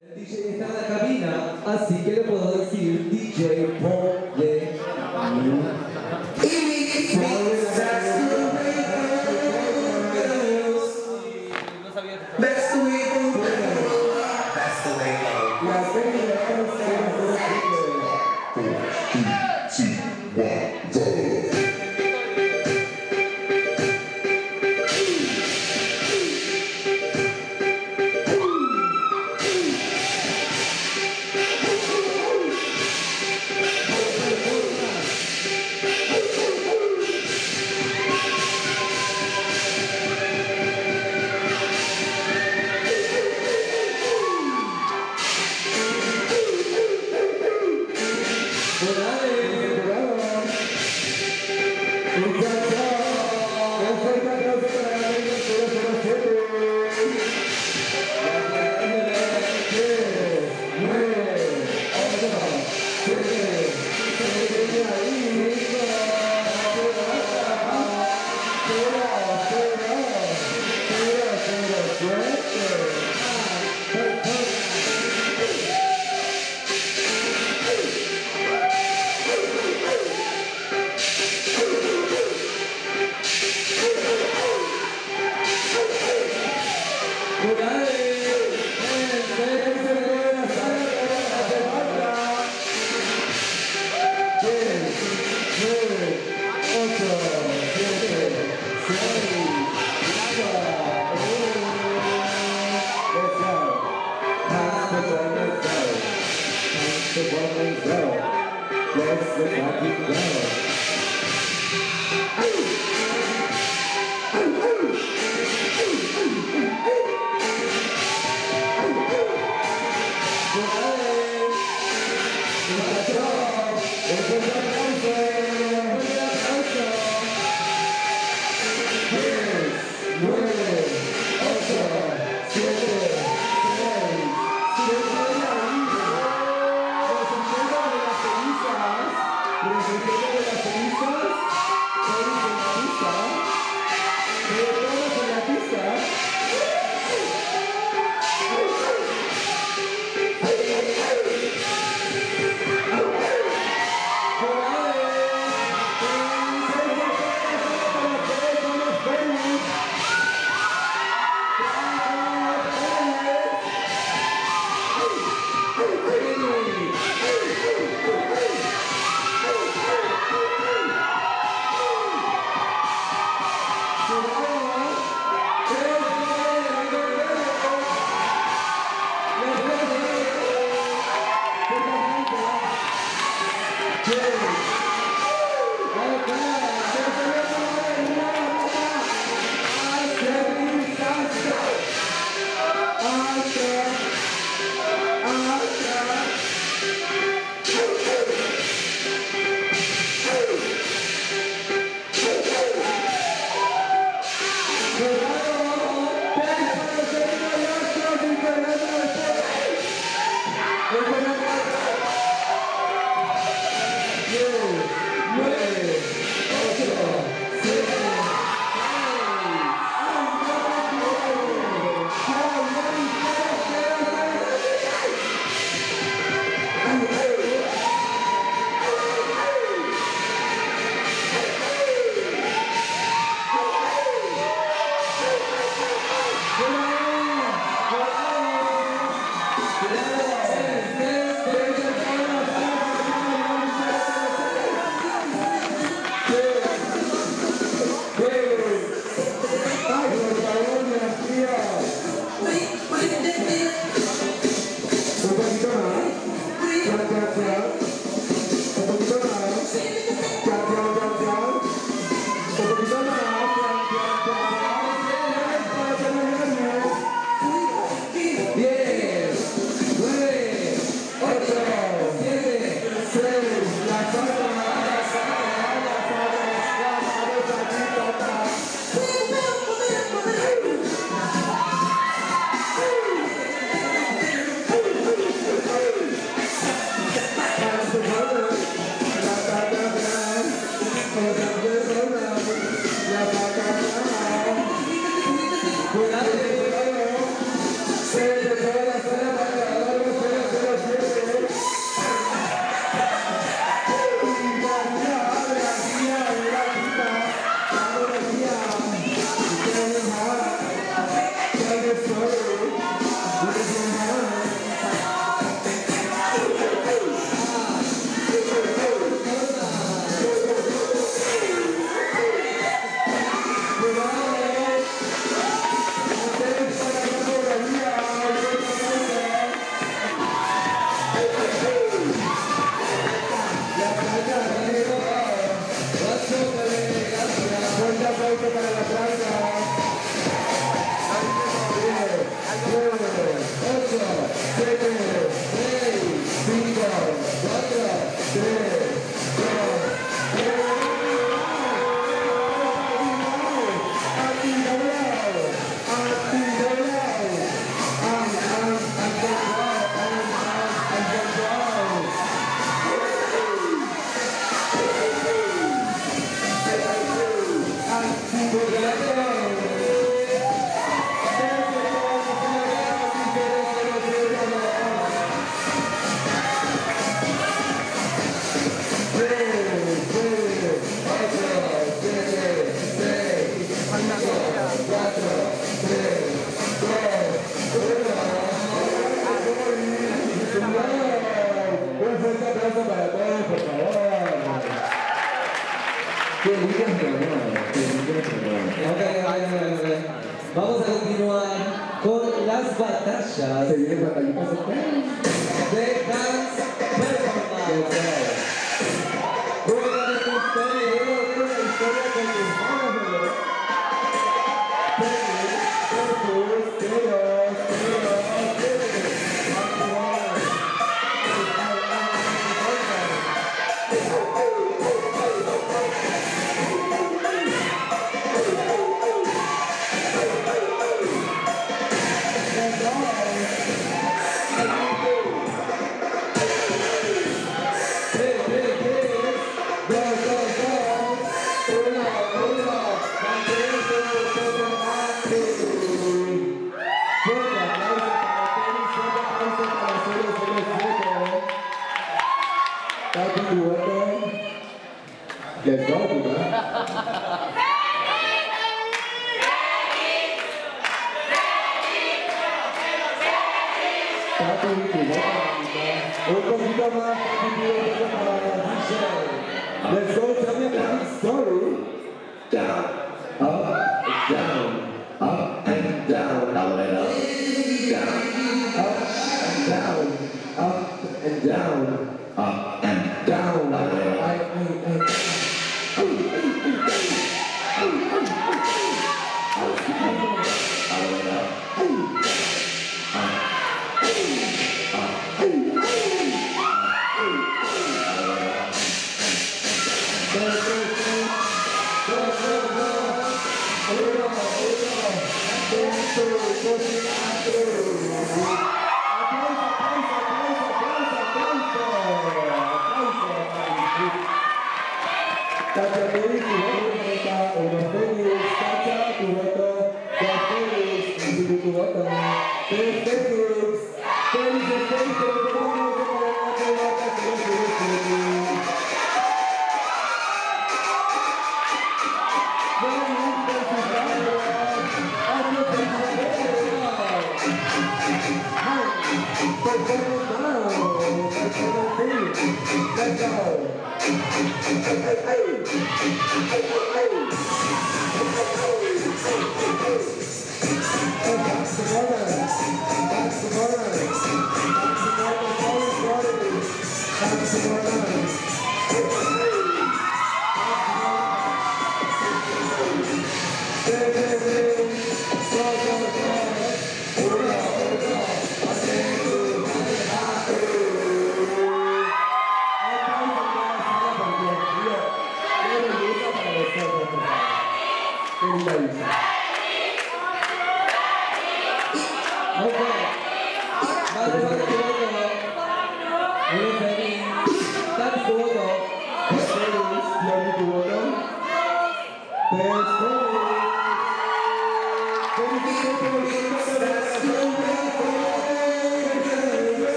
El DJ está en la cabina, así que le puedo decir DJ ponle. That's the way it goes. That's the way it goes. aplauso para la salsa. 10, 9, 8, 7, 6, 5, 4, 3, 2, 1. Un fuerte aplauso para todos, por favor. Qué lindas programas, qué lindas programas. Ok. Vamos a continuar con las batallas Se vienen batallitas de Dance Performance. Cuéntame tu historia, una historia con tus manos. Let's go, people. Un poquito más, let's go, tell me a big story. Down, up, down, up and down, down and up, down, up and down, up and down, up and down.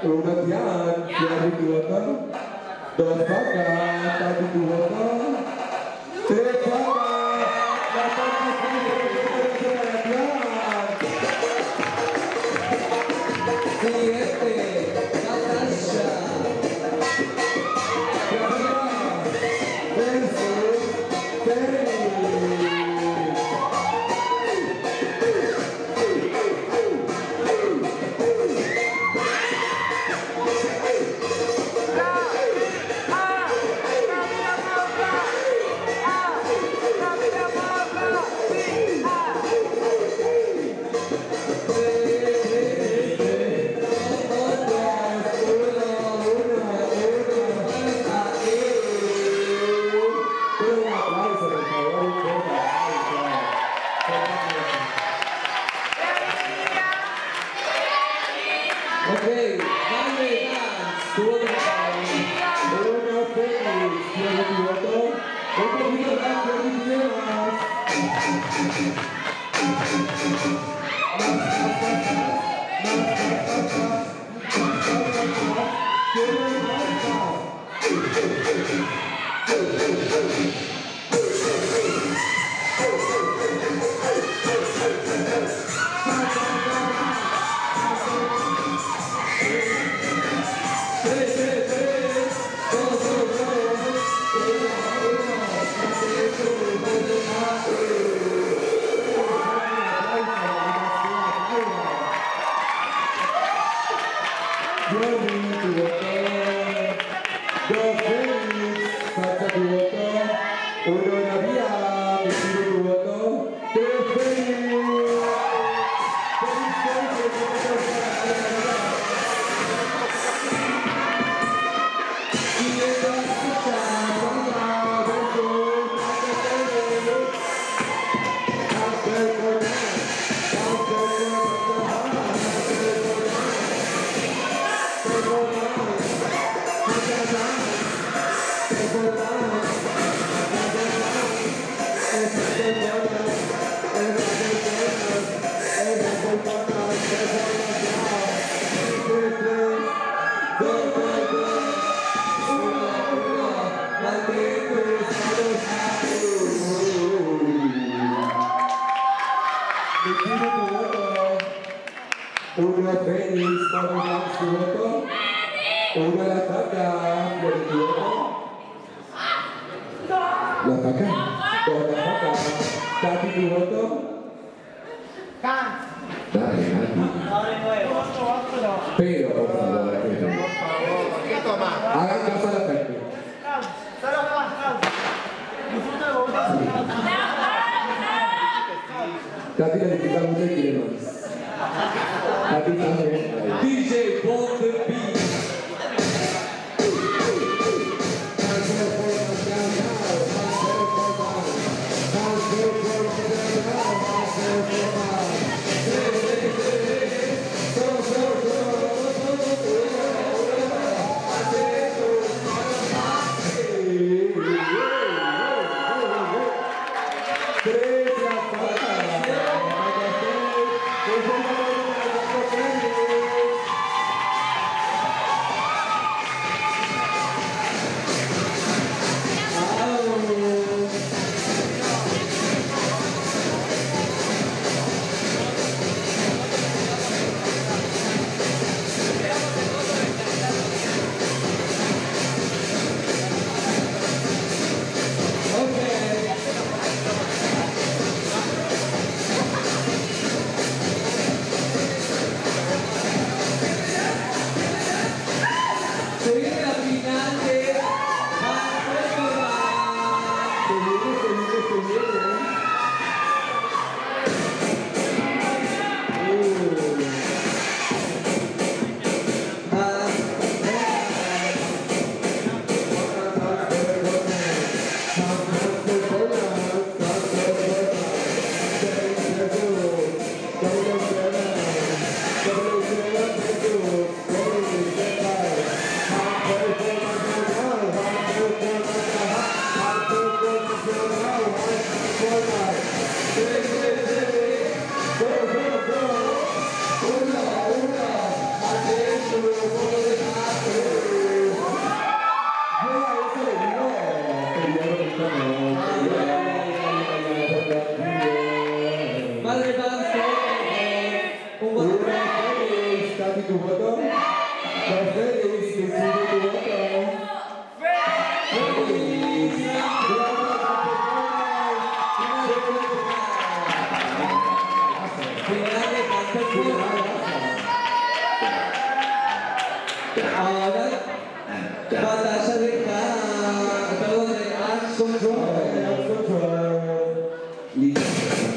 Una Tian tu voto. Dos Paca, Tati tu voto. Tres Paca, la Tati para Tian. 7, Natasha. Versus Terry. Okay, Vale Dance, tu voto para Uno Félix, Tiago tu voto. Un poquito más, Uno Félix, Vale Dance tu voto. Uno la Taca, Flori tu voto. La Taca. Dos la Taca. Tati tu voto. Dale, Tati. Pero, por favor, hagan caso a la técnica. Tati le critica mucho y quiere más. Tati también. DJ Bomb the Beat. Tres la voto. Félix, que sigue tu voto. Félix. Ahora, batalla de juego de Arts Control. Listo.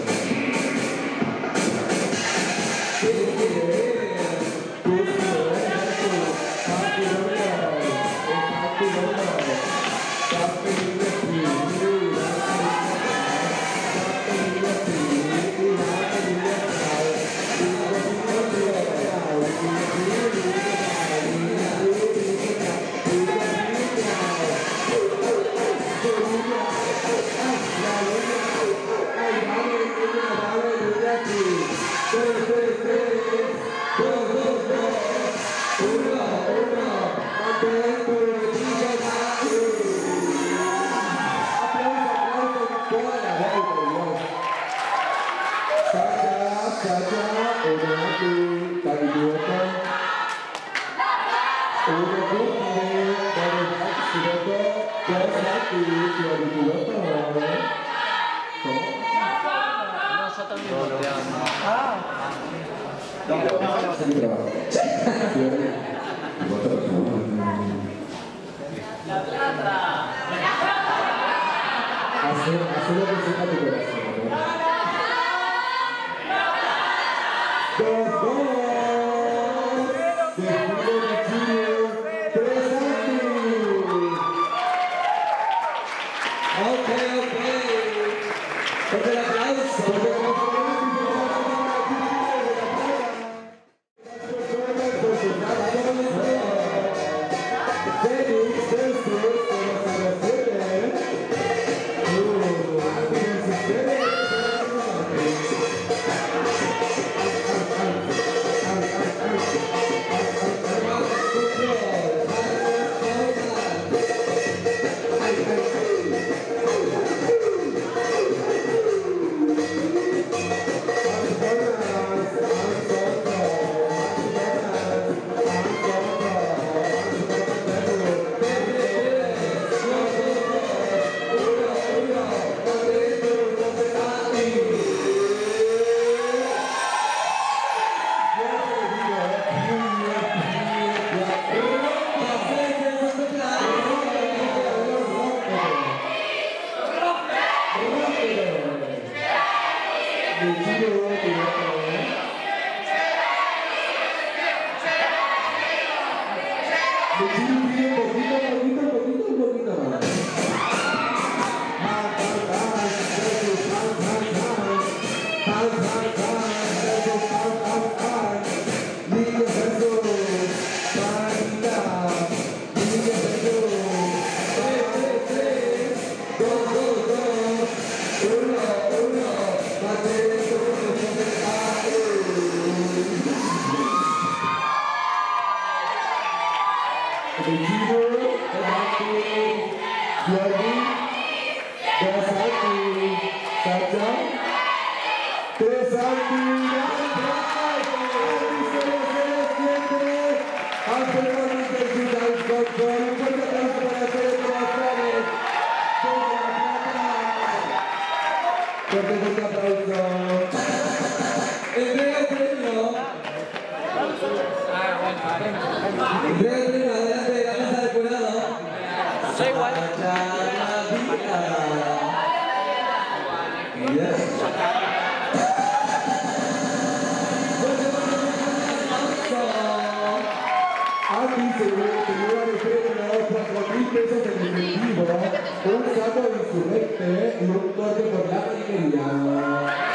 Hace lo que sepa tu corazón. Un saco de insurrecte y un corte por la peluquería.